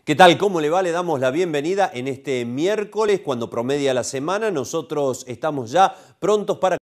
¿Qué tal? ¿Cómo le va? Le damos la bienvenida en este miércoles, cuando promedia la semana. Nosotros estamos ya prontos para